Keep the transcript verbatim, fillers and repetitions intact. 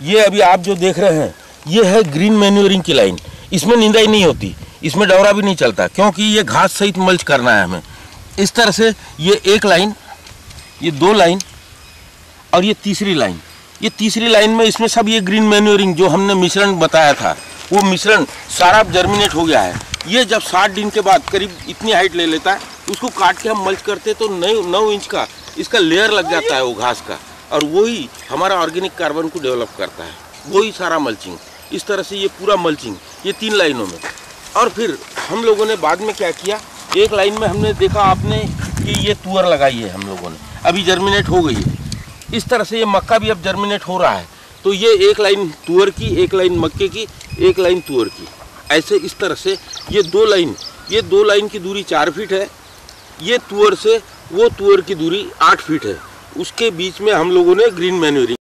ये अभी आप जो देख रहे हैं ये है ग्रीन मैन्योरिंग की लाइन। इसमें निंदाई नहीं होती, इसमें डवरा भी नहीं चलता, क्योंकि ये घास सहित मल्च करना है हमें। इस तरह से ये एक लाइन, ये दो लाइन और ये तीसरी लाइन, ये तीसरी लाइन में इसमें सब ये ग्रीन मैन्योरिंग जो हमने मिश्रण बताया था वो मिश्रण सारा जर्मिनेट हो गया है। ये जब साठ दिन के बाद करीब इतनी हाइट ले लेता है, उसको काट के हम मल्च करते तो नौ नौ इंच का इसका लेयर लग जाता है वो घास का, और वही हमारा ऑर्गेनिक कार्बन को डेवलप करता है, वही सारा मल्चिंग। इस तरह से ये पूरा मल्चिंग ये तीन लाइनों में। और फिर हम लोगों ने बाद में क्या किया, एक लाइन में हमने देखा आपने कि ये तुअर लगाई है हम लोगों ने, अभी जर्मिनेट हो गई है। इस तरह से ये मक्का भी अब जर्मिनेट हो रहा है। तो ये एक लाइन तुअर की, एक लाइन मक्के की, एक लाइन तुअर की, ऐसे इस तरह से ये दो लाइन, ये दो लाइन की दूरी चार फीट है, ये तुअर से वो तुअर की दूरी आठ फीट है। उसके बीच में हम लोगों ने ग्रीन मैन्योरिंग